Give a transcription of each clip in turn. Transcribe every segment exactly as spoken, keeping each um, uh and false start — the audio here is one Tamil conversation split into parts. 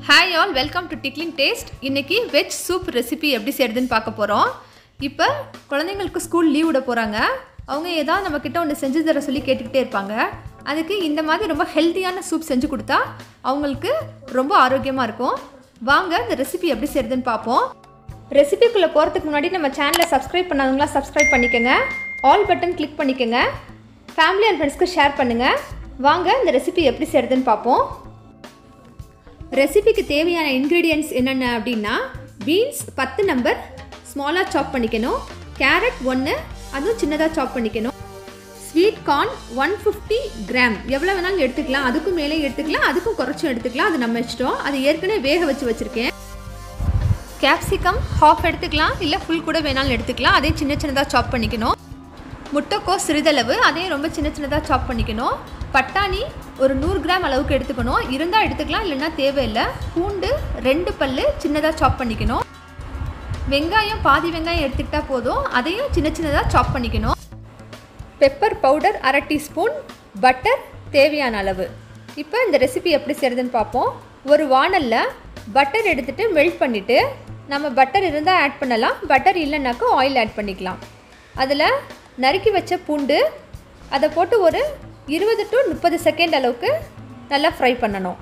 Hi all, welcome to Tickling Taste. இன்னைக்கு வெஜ் சூப் ரெசிபி எப்படி செய்யறதுன்னு பார்க்க போறோம். இப்போ குழந்தைகளுக்கு ஸ்கூல் லீவ் விட போறாங்க. அவங்க ஏதாவது நம்ம கிட்ட ஒன்னு செஞ்சு தர சொல்லி கேட்டுக்கிட்டே இருப்பாங்க. அதுக்கு இந்த மாதிரி ரொம்ப ஹெல்தியான சூப் செஞ்சு கொடுத்தா அவங்களுக்கு ரொம்ப ஆரோக்கியமா இருக்கும். வாங்க இந்த ரெசிபி எப்படி செய்யறதுன்னு பார்ப்போம். ரெசிபிக்குள்ள போறதுக்கு முன்னாடி நம்ம சேனலை சப்ஸ்கிரைப் பண்ணாதவங்களா சப்ஸ்கிரைப் பண்ணிக்கங்க. ஆல் பட்டன் கிளிக் பண்ணிக்கங்க. ஃபேமிலி அண்ட் ஃப்ரெண்ட்ஸ்க்கு ஷேர் பண்ணுங்க. வாங்க இந்த ரெசிபி எப்படி செய்யறதுன்னு பார்ப்போம். ரெசிபிக்கு தேவையான இன்கிரீடியன்ட்ஸ் என்னென்ன அப்படின்னா பீன்ஸ் பத்து நம்பர் ஸ்மாலாக சாப் பண்ணிக்கணும், கேரட் ஒன்று அதுவும் சின்னதாக சாப் பண்ணிக்கணும், sweet corn one fifty gram எவ்வளோ வேணாலும் எடுத்துக்கலாம், அதுக்கும் மேலே எடுத்துக்கலாம், அதுக்கும் குறைச்சும் எடுத்துக்கலாம், அது நம்ம இஷ்டம். அது ஏற்கனவே வேக வச்சு வச்சுருக்கேன். கேப்சிகம் ஹாஃப் எடுத்துக்கலாம், இல்லை ஃபுல் கூட வேணாலும் எடுத்துக்கலாம், அதையும் சின்ன சின்னதாக சாப் பண்ணிக்கணும். முட்டைக்கோஸ் சிறிதளவு, அதையும் ரொம்ப சின்ன சின்னதாக சாப் பண்ணிக்கணும். பட்டாணி ஒரு நூறு கிராம் அளவுக்கு எடுத்துக்கணும், இருந்தால் எடுத்துக்கலாம், இல்லைன்னா தேவையில்லை. பூண்டு ரெண்டு பல் சின்னதாக சாப் பண்ணிக்கணும். வெங்காயம் பாதி வெங்காயம் எடுத்துக்கிட்டால் போதும், அதையும் சின்ன சின்னதாக சாப் பண்ணிக்கணும். பெப்பர் பவுடர் அரை டீஸ்பூன், பட்டர் தேவையான அளவு. இப்போ இந்த ரெசிபி எப்படி செய்கிறதுன்னு பார்ப்போம். ஒரு வானலில் பட்டர் எடுத்துகிட்டு மெல்ட் பண்ணிவிட்டு, நம்ம பட்டர் இருந்தால் ஆட் பண்ணலாம், பட்டர் இல்லைன்னாக்கா ஆயில் ஆட் பண்ணிக்கலாம். அதில் நறுக்கி வச்ச பூண்டு அதை போட்டு ஒரு இருபது டு முப்பது செகண்ட் அளவுக்கு நல்லா ஃப்ரை பண்ணணும்.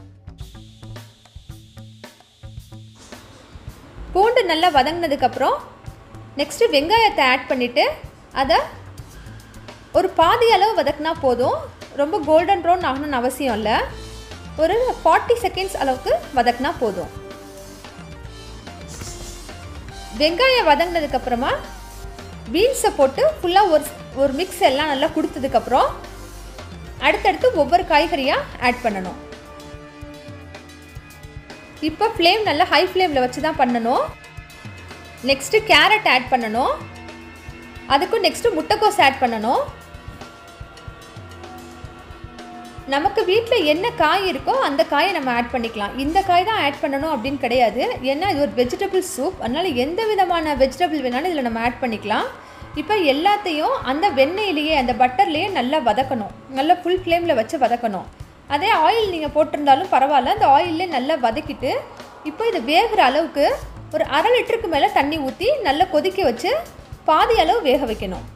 பூண்டு நல்லா வதங்கினதுக்கப்புறம் நெக்ஸ்ட்டு வெங்காயத்தை ஆட் பண்ணிவிட்டு அதை ஒரு பாதி அளவு வதக்கினா போதும், ரொம்ப கோல்டன் ப்ரௌன் ஆகணும்னு அவசியம் இல்லை. ஒரு ஃபார்ட்டி செகண்ட்ஸ் அளவுக்கு வதக்கினா போதும். வெங்காயம் வதங்கினதுக்கப்புறமா பீன்ஸை போட்டு ஃபுல்லாக ஒரு ஒரு மிக்ஸ் எல்லாம் நல்லா கொடுத்ததுக்கப்புறம் அடுத்தடுத்து ஒவ்வொரு காய்கறியாக ஆட் பண்ணணும். இப்போ ஃப்ளேம் நல்லா ஹை ஃப்ளேமில் வச்சு தான் பண்ணணும். நெக்ஸ்ட்டு கேரட் ஆட் பண்ணணும், அதுக்கும் நெக்ஸ்ட்டு முட்டைக்கோஸ் ஆட் பண்ணணும். நமக்கு வீட்டில் என்ன காய் இருக்கோ அந்த காயை நம்ம ஆட் பண்ணிக்கலாம். இந்த காய் தான் ஆட் பண்ணணும் அப்படின்னு கிடையாது, ஏன்னா இது ஒரு வெஜிடபிள் சூப், அதனால் எந்த விதமான வெஜிடபிள் வேணாலும் இதில் நம்ம ஆட் பண்ணிக்கலாம். இப்போ எல்லாத்தையும் அந்த வெண்ணெயிலேயே அந்த பட்டர்லேயே நல்லா வதக்கணும், நல்லா ஃபுல் ஃப்ளேமில் வச்சு வதக்கணும். அதே ஆயில் நீங்கள் போட்டிருந்தாலும் பரவாயில்ல, அந்த ஆயிலே நல்லா வதக்கிட்டு இப்போ இது வேகிற அளவுக்கு ஒரு அரை லிட்டருக்கு மேலே தண்ணி ஊற்றி நல்லா கொதிக்க வச்சு பாதி அளவு வேக வைக்கணும்.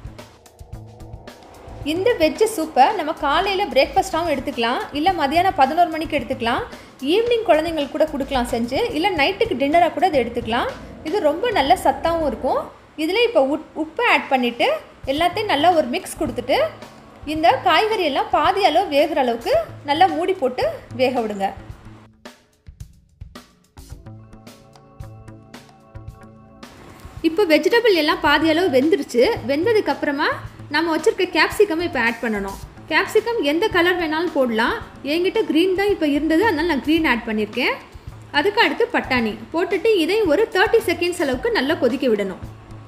இந்த வெஜ்ஜு சூப்பை நம்ம காலையில் பிரேக்ஃபாஸ்ட்டாகவும் எடுத்துக்கலாம், இல்லை மதியானம் பதினோரு மணிக்கு எடுத்துக்கலாம், ஈவினிங் குழந்தைங்களுக்கு கூட கொடுக்கலாம் செஞ்சு, இல்லை நைட்டுக்கு டின்னராக கூட இதை எடுத்துக்கலாம். இது ரொம்ப நல்ல சத்தாகவும் இருக்கும். இதில் இப்போ உப் உப்பை ஆட் பண்ணிவிட்டு எல்லாத்தையும் நல்லா ஒரு மிக்ஸ் கொடுத்துட்டு இந்த காய்கறி எல்லாம் பாதி அளவு வேகிற அளவுக்கு நல்லா மூடி போட்டு வேக விடுங்க. இப்போ வெஜிடபிள் எல்லாம் பாதி அளவு வெந்துருச்சு. வெந்ததுக்கப்புறமா நம்ம வச்சுருக்க கேப்சிகம் இப்போ ஆட் பண்ணணும். கேப்சிகம் எந்த கலர் வேணாலும் போடலாம், என்கிட்ட க்ரீன் தான் இப்போ இருந்தது, அதனால் நான் க்ரீன் ஆட் பண்ணியிருக்கேன். அதுக்கு அடுத்து பட்டாணி போட்டுட்டு இதை ஒரு தேர்ட்டி செகண்ட்ஸ் அளவுக்கு நல்லா கொதிக்க விடணும்.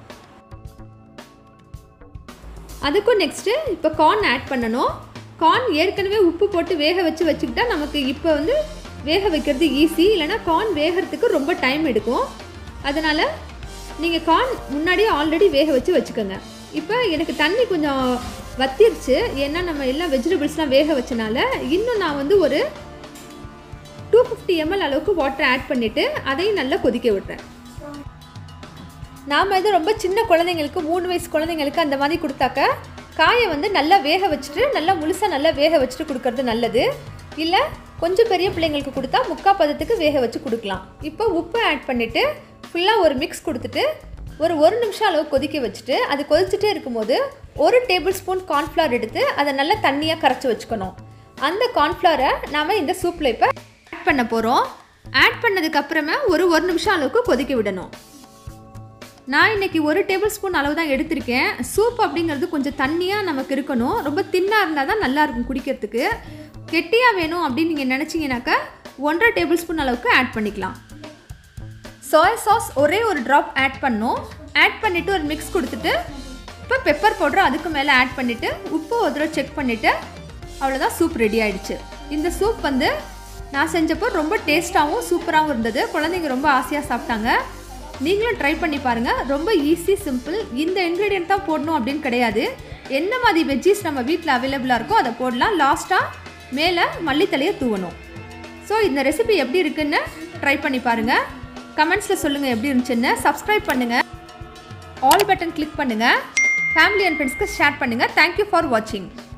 அதுக்கும் நெக்ஸ்ட்டு இப்போ கார்ன் ஆட் பண்ணணும். கார்ன் ஏற்கனவே உப்பு போட்டு வேக வச்சு வச்சுக்கிட்டா நமக்கு இப்போ வந்து வேக வைக்கிறது ஈஸி, இல்லைனா கார்ன் வேகிறதுக்கு ரொம்ப டைம் எடுக்கும். அதனால் நீங்கள் கார்ன் முன்னாடியே ஆல்ரெடி வேக வச்சு வச்சுக்கோங்க. இப்போ எனக்கு தண்ணி கொஞ்சம் வத்திருச்சு, ஏன்னா நம்ம எல்லாம் வெஜிடபிள்ஸ்லாம் வேக வச்சனால. இன்னும் நான் வந்து ஒரு டூ ஃபிஃப்டி எம்எல் அளவுக்கு வாட்டர் ஆட் பண்ணிவிட்டு அதையும் நல்லா கொதிக்க விடுறேன். நாம் இது ரொம்ப சின்ன குழந்தைங்களுக்கு, மூணு வயசு குழந்தைங்களுக்கு அந்த மாதிரி கொடுத்தாக்க காயை வந்து நல்லா வேக வச்சுட்டு நல்லா முழுசாக நல்லா வேக வச்சுட்டு கொடுக்கறது நல்லது. இல்லை கொஞ்சம் பெரிய பிள்ளைங்களுக்கு கொடுத்தா முக்கால் பதத்துக்கு வேக வச்சு கொடுக்கலாம். இப்போ உப்பு ஆட் பண்ணிவிட்டு ஃபுல்லாக ஒரு மிக்ஸ் கொடுத்துட்டு ஒரு ஒரு நிமிஷம் அளவு கொதிக்க வச்சுட்டு அது கொதிச்சுட்டே இருக்கும்போது ஒரு டேபிள் ஸ்பூன் கார்ன்ஃப்ளவர் எடுத்து அதை நல்லா தண்ணியாக கரைச்சி வச்சுக்கணும். அந்த கார்ன்ஃப்ளவரை நாம் இந்த சூப்பில் இப்போ ஆட் பண்ண போகிறோம். ஆட் பண்ணதுக்கப்புறமா ஒரு ஒரு நிமிஷம் அளவுக்கு கொதிக்க விடணும். நான் இன்றைக்கி ஒரு டேபிள் ஸ்பூன் அளவு தான் எடுத்திருக்கேன். சூப் அப்படிங்கிறது கொஞ்சம் தண்ணியாக நமக்கு இருக்கணும், ரொம்ப தின்னாக இருந்தால் தான் நல்லாயிருக்கும் குடிக்கிறதுக்கு. கெட்டியாக வேணும் அப்படின்னு நீங்கள் நினச்சிங்கனாக்கா ஒன்றரை டேபிள் ஸ்பூன் அளவுக்கு ஆட் பண்ணிக்கலாம். சோயா சாஸ் ஒரே ஒரு ட்ராப் ஆட் பண்ணோம். ஆட் பண்ணிவிட்டு ஒரு மிக்ஸ் கொடுத்துட்டு இப்போ பெப்பர் பவுடர் அதுக்கு மேலே ஆட் பண்ணிவிட்டு உப்பு ஒரு தடவை செக் பண்ணிவிட்டு அவ்வளோதான், சூப் ரெடி ஆகிடுச்சு. இந்த சூப் வந்து நான் செஞ்சப்போ ரொம்ப டேஸ்ட்டாகவும் சூப்பராகவும் இருந்தது, குழந்தைங்க ரொம்ப ஆசையாக சாப்பிட்டாங்க. நீங்களும் ட்ரை பண்ணி பாருங்கள். ரொம்ப ஈஸி, சிம்பிள். இந்த இன்க்ரீடியன்ட் தான் போடணும் அப்படின்னு கிடையாது, என்ன மாதிரி வெஜ்ஜீஸ் நம்ம வீட்டில் அவைலபிளாக இருக்கோ அதை போடலாம். லாஸ்ட்டாக மேலே மல்லித்தலையை தூவணும். ஸோ இந்த ரெசிபி எப்படி இருக்குன்னு ட்ரை பண்ணி பாருங்கள். கமெண்ட்ஸில் சொல்லுங்கள் எப்படி இருந்துச்சுன்னு. சப்ஸ்கிரைப் பண்ணுங்கள், ஆல் பட்டன் கிளிக் பண்ணுங்கள், ஃபேமிலி அண்ட் ஃப்ரெண்ட்ஸ்க்கு ஷேர் பண்ணுங்கள். தேங்க்யூ ஃபார் வாட்சிங்.